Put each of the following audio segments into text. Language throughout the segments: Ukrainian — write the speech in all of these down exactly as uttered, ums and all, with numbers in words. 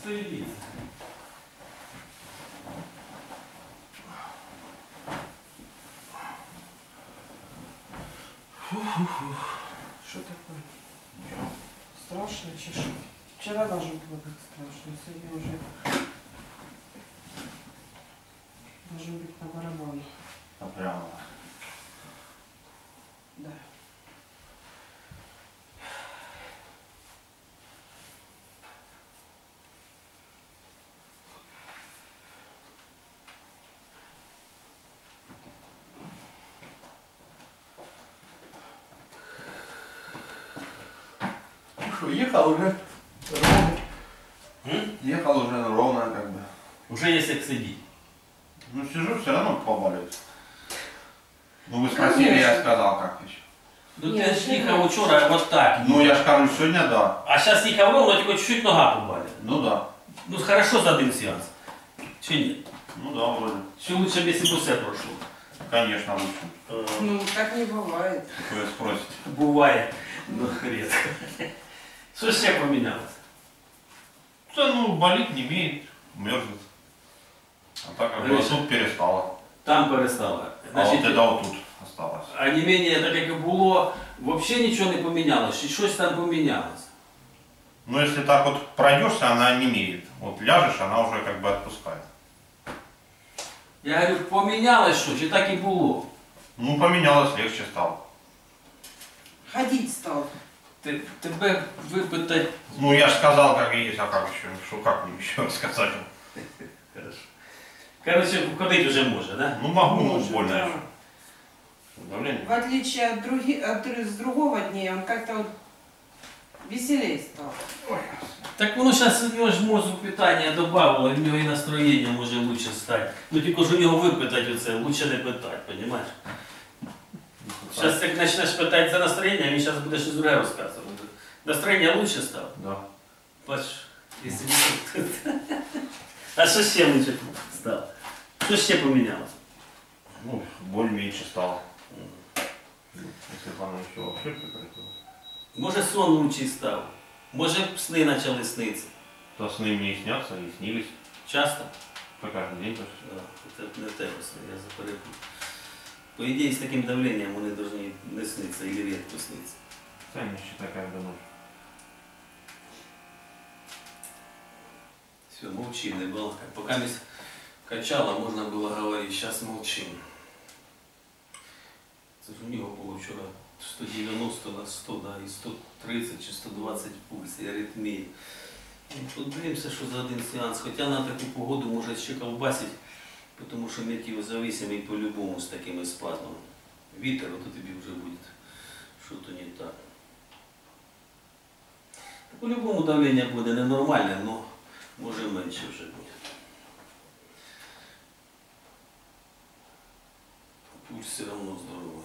стоїть. Фу-фу-фу. Что такое? Страшно, чешу. Вчера даже было так страшно, сегодня уже должен быть на барабане. А прямо. Да. Что, ехал уже ровно? М? Ехал уже ровно как бы. Уже есть як сидіть. Ну сижу, все равно побаливает. Ну вы спросили, я сказал как еще. Ну Ні, ти ж ще їхав ні. вчора от так. Ну я ж кажу, сегодня да. А зараз їхав ровно, тільки чуть-чуть нога побалить. Ну да. Ну хорошо за один сеанс. Чи ні? Ну да, вроде. Чи лучше б, якщо б усе пройшло? Конечно, лучше. Е, Ну, так не бывает. Вы спросите. Буває. Ну рідко. Що ще помінялося? Да ну болит, не имеет, мерзнет. А так как бы Гриша. тут перестало. Там перестало. А Значить, вот это вот тут осталось. а не менее, так як і було, взагалі нічого не помінялося, чи щось там помінялося? Но если так вот пройдешься, она не имеет. Вот ляжешь, она уже как бы отпускает. Я говорю, помінялось що, чи так і було? Ну поменялось, легче стало. Ходить стал. Ти, тебе випитать. Ну я же сказал, как есть, а как еще? Что как мне еще сказать? Хорошо. Короче, ходить уже може, да? Ну могу, но Может, больно да. еще. Давление? В отличие от, други, от с другого дня, он как-то вот веселее стал. Так воно зараз у нього ж мозку питання додавало, в нього і настроєння може лучше стати. Ну тільки ж у нього випитати оце, лучше не питати, розумієш? Зараз як почнеш питати за настроєння, він зараз буде щось друге розказувати. Настроєння лучше стало? Да. Бачиш, якщо не А що ще лучше стало? Що ще помінялося? Ну, боль меньше стала. Если бы она еще вообще прекратилась. Може сон лучший став? Може сни почали снитися? То сны мне и снятся, и снились. Часто? По каждый день почти. Да, це не те сни, я заперепую. По ідеї, з таким давленням вони повинні не сниться, або рідко сниться. Сами считай каждую ночь. Все, молчим, не было. Пока мы качало, можно было говорить, сейчас молчим. Це ж у нього було вчора сто девяносто на сто, да, і сто тридцять чи сто двадцять пульс, і аритмія. Ну, подивимося, що за один сеанс. Хоча на таку погоду може ще колбасить, тому що метеозависимий по-любому з такими спазмами. Вітер, ото тобі вже буде що-то не так. Та по-любому давлення буде ненормальне, але може менше вже буде. Пульс все одно здоровий.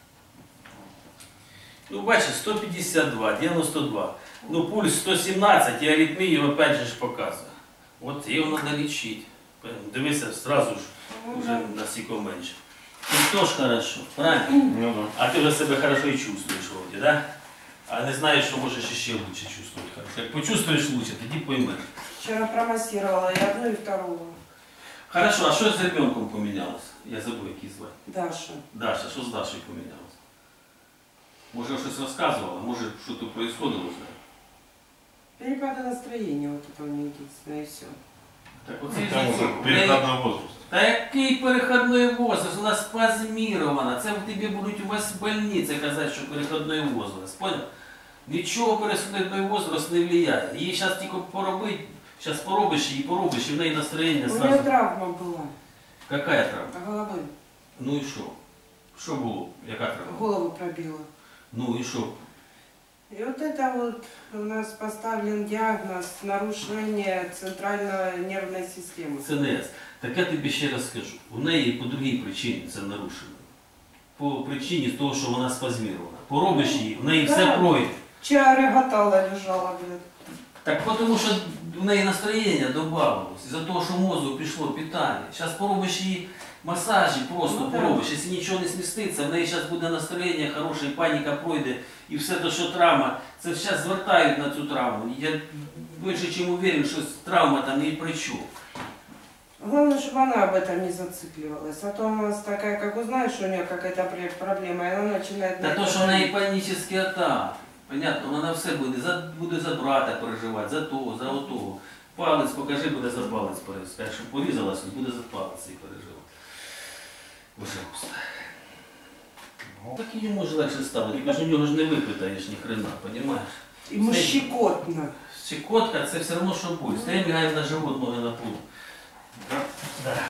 Ну, бачиш, сто п'ятдесят два, дев'яносто два. Ну, пульс сто сімнадцять і аритмію опять же ж показує. От його треба лічити. Дивися, сразу ж вже настільки менше. Ну, то ж хорошо, правильно? Ну да. А ти вже себе хорошо і чувствуєш вроді, да? А не знаєш, що можеш ще лучше чувствувати хорошо. Як почувствуєш лучше, тоді поймеш. Вчера промассировала и одну, и вторую. Хорошо, а що з ребенком помінялось? Я забув, який звати. Даша. Даша, що з Дашею помінялось? Може, щось розказувала, може, що тут происходило вже? Перепады настроения вот это у меня единственное, и все. Так оце ж Там не уже це. переходной возраст. Та який переходний возраст? Вона спазмірована. Це в тобі будуть у вас в больниці казати, що переходний возраст. Понял? Нічого переходний возраст не впливає. Її зараз тільки поробити, зараз поробиш її, поробиш, і в неї настроєння У нее сразу. травма была. Какая травма? Головы. Ну і що? Що було? Яка травма? Голову пробила. Ну і що? И вот это вот у нас поставлен диагноз нарушение центральной нервной системы. Це не. Так я тобі ще раз скажу. У неї по другій причині це нарушено. По причині того, що вона спазмірована. Поробиш її, в неї все Да. пройде. Вчера реготала, лежала, блядь. Так тому що в неї настроєння додавалось. Із-за того, що мозку пішло питання. Зараз поробиш її Масажі просто Ну, да. поробиш, якщо нічого не сміститься, в неї зараз буде настроєння хороше, і паніка пройде, і все те, що травма, це зараз звертають на цю травму. Я більше чим уверен, що травма там ні при чому. Главное, чтобы она об этом не зацикливалась. А то у нас такая, как узнаешь, что у нее какая-то пре- проблема, и она начинает... Та на то, это що в неї давить. панічні атаки. Понятно, вона все буде, за, буде за брата переживати, за того, за отого. Палець покажи, буде за палець переживати. Скажи, що порізалася, буде за палець і переживати. Пожалуйста. Так і йому ж легше стало, тільки ж у нього ж не випитаєш ні хрена, розумієш? Ему щекотно. Щекотка це все одно, що боль. Стоїмо, лягаємо на живот, ноги на пол.